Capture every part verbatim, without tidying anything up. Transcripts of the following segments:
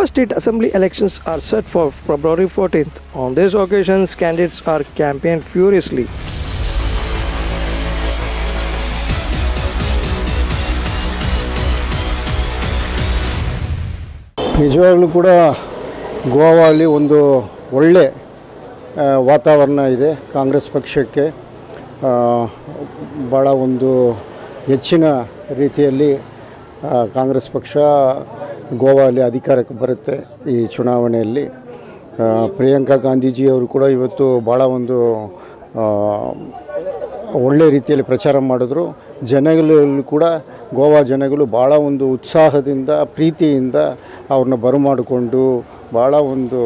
Goa state assembly elections are set for February fourteenth. On this occasion, candidates are campaigned furiously. ನಿಜವಾಗ್ಲೂ ಕೂಡ ಗೋವಾದಲ್ಲಿ ಒಂದು ಒಳ್ಳೆ ವಾತಾವರಣ ಇದೆ. ಕಾಂಗ್ರೆಸ್ ಪಕ್ಷಕ್ಕೆ ಭಾಳ ಒಂದು ಹೆಚ್ಚಿನ ರೀತಿಯಲ್ಲಿ ಕಾಂಗ್ರೆಸ್ ಪಕ್ಷ ಗೋವಾದಲ್ಲಿ ಅಧಿಕಾರಕ್ಕೆ ಬರುತ್ತೆ. ಈ ಚುನಾವಣೆಯಲ್ಲಿ ಪ್ರಿಯಾಂಕಾ ಗಾಂಧೀಜಿಯವರು ಕೂಡ ಇವತ್ತು ಭಾಳ ಒಂದು ಒಳ್ಳೆ ರೀತಿಯಲ್ಲಿ ಪ್ರಚಾರ ಮಾಡಿದ್ರು. ಜನಗಳಲ್ಲೂ ಕೂಡ ಗೋವಾ ಜನಗಳು ಭಾಳ ಒಂದು ಉತ್ಸಾಹದಿಂದ ಪ್ರೀತಿಯಿಂದ ಅವ್ರನ್ನ ಬರಮಾಡಿಕೊಂಡು ಭಾಳ ಒಂದು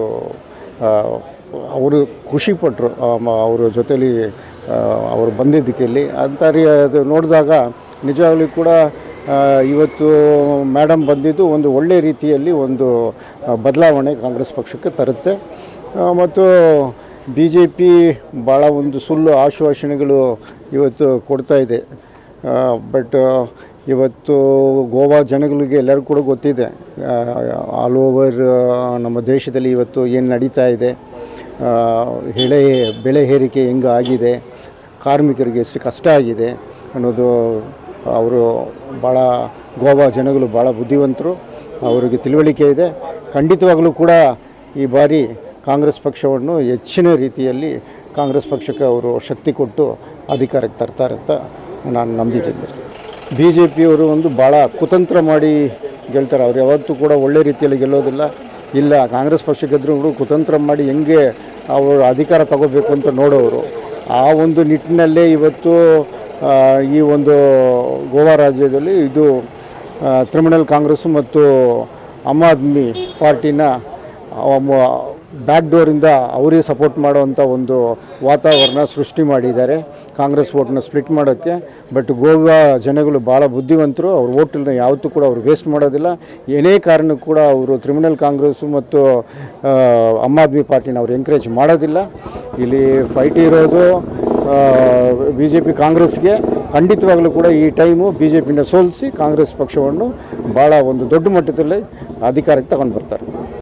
ಅವರು ಖುಷಿಪಟ್ಟರು ಅವರ ಜೊತೆಲಿ ಅವರು ಬಂದಿದ್ದಕ್ಕೆಲ್ಲಿ ಅಂತ ಅದು ನೋಡಿದಾಗ ನಿಜವಾಗ್ಲೂ ಕೂಡ ಇವತ್ತು ಮೇಡಮ್ ಬಂದಿದ್ದು ಒಂದು ಒಳ್ಳೆ ರೀತಿಯಲ್ಲಿ ಒಂದು ಬದಲಾವಣೆ ಕಾಂಗ್ರೆಸ್ ಪಕ್ಷಕ್ಕೆ ತರುತ್ತೆ. ಮತ್ತು ಬಿ ಜೆ ಪಿ ಭಾಳ ಒಂದು ಸುಳ್ಳು ಆಶ್ವಾಸನೆಗಳು ಇವತ್ತು ಕೊಡ್ತಾ ಇದೆ. ಬಟ್ ಇವತ್ತು ಗೋವಾ ಜನಗಳಿಗೆ ಎಲ್ಲರಿಗೂ ಕೂಡ ಗೊತ್ತಿದೆ ಆಲ್ ಓವರ್ ನಮ್ಮ ದೇಶದಲ್ಲಿ ಇವತ್ತು ಏನು ನಡೀತಾ ಇದೆ, ಬೆಳೆ ಬೆಳೆ ಏರಿಕೆ ಹೆಂಗೆ ಆಗಿದೆ, ಕಾರ್ಮಿಕರಿಗೆ ಎಷ್ಟು ಕಷ್ಟ ಆಗಿದೆ ಅನ್ನೋದು ಅವರು ಭಾಳ ಗೋವಾ ಜನಗಳು ಭಾಳ ಬುದ್ಧಿವಂತರು, ಅವರಿಗೆ ತಿಳುವಳಿಕೆ ಇದೆ. ಖಂಡಿತವಾಗಲೂ ಕೂಡ ಈ ಬಾರಿ ಕಾಂಗ್ರೆಸ್ ಪಕ್ಷವನ್ನು ಹೆಚ್ಚಿನ ರೀತಿಯಲ್ಲಿ ಕಾಂಗ್ರೆಸ್ ಪಕ್ಷಕ್ಕೆ ಅವರು ಶಕ್ತಿ ಕೊಟ್ಟು ಅಧಿಕಾರಕ್ಕೆ ತರ್ತಾರೆ ಅಂತ ನಾನು ನಂಬಿದ್ದೀನಿ. ಬಿ ಜೆ ಪಿಯವರು ಒಂದು ಭಾಳ ಕುತಂತ್ರ ಮಾಡಿ ಗೆಲ್ತಾರೆ. ಅವ್ರು ಯಾವತ್ತೂ ಕೂಡ ಒಳ್ಳೆ ರೀತಿಯಲ್ಲಿ ಗೆಲ್ಲೋದಿಲ್ಲ. ಇಲ್ಲ, ಕಾಂಗ್ರೆಸ್ ಪಕ್ಷ ಗೆದ್ದರೂ ಕೂಡ ಕುತಂತ್ರ ಮಾಡಿ ಹೆಂಗೆ ಅವರು ಅಧಿಕಾರ ತಗೋಬೇಕು ಅಂತ ನೋಡೋರು. ಆ ಒಂದು ನಿಟ್ಟಿನಲ್ಲೇ ಇವತ್ತು ಈ ಒಂದು ಗೋವಾ ರಾಜ್ಯದಲ್ಲಿ ಇದು ತೃಣಮೂಲ ಕಾಂಗ್ರೆಸ್ಸು ಮತ್ತು ಆಮ್ ಆದ್ಮಿ ಪಾರ್ಟಿನ ಬ್ಯಾಕ್ ಡೋರಿಂದ ಅವರೇ ಸಪೋರ್ಟ್ ಮಾಡೋವಂಥ ಒಂದು ವಾತಾವರಣ ಸೃಷ್ಟಿ ಮಾಡಿದ್ದಾರೆ ಕಾಂಗ್ರೆಸ್ ವೋಟನ್ನ ಸ್ಪ್ಲಿಟ್ ಮಾಡೋಕ್ಕೆ. ಬಟ್ ಗೋವಾ ಜನಗಳು ಭಾಳ ಬುದ್ಧಿವಂತರು. ಅವ್ರ ವೋಟನ್ನ ಯಾವತ್ತೂ ಕೂಡ ಅವರು ವೇಸ್ಟ್ ಮಾಡೋದಿಲ್ಲ. ಏನೇ ಕಾರಣಕ್ಕೂ ಕೂಡ ಅವರು ತೃಣಮೂಲ ಕಾಂಗ್ರೆಸ್ಸು ಮತ್ತು ಆಮ್ ಆದ್ಮಿ ಪಾರ್ಟಿನ ಅವರು ಎಂಕರೇಜ್ ಮಾಡೋದಿಲ್ಲ. ಇಲ್ಲಿ ಫೈಟ್ ಇರೋದು ಬಿ ಜೆ ಪಿ ಕಾಂಗ್ರೆಸ್ಗೆ. ಖಂಡಿತವಾಗಲೂ ಕೂಡ ಈ ಟೈಮು ಬಿ ಜೆ ಪಿನ ಸೋಲಿಸಿ ಕಾಂಗ್ರೆಸ್ ಪಕ್ಷವನ್ನು ಭಾಳ ಒಂದು ದೊಡ್ಡ ಮಟ್ಟದಲ್ಲಿ ಅಧಿಕಾರಕ್ಕೆ ತಗೊಂಡು ಬರ್ತಾರೆ.